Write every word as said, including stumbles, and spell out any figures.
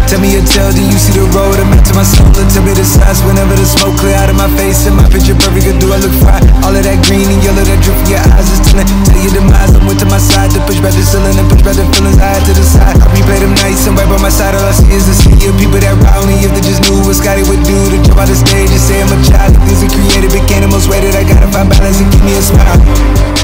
Tell me a tale, then you see the road. I'm out to my soul, and tell me the signs. Whenever the smoke clear out of my face, and my picture perfect, or do I look fine? All of that green and yellow that drip from your eyes is telling. Tell your demise, I'm went to my side to push back the ceiling and push back the feelings I had to the side. I replay them nights, and right by my side, all I see is the sea of people that round me. If they just knew what Scotty would do to jump out the stage and say I'm a child. The things we created became the most weighted. I gotta find balance and give me a smile.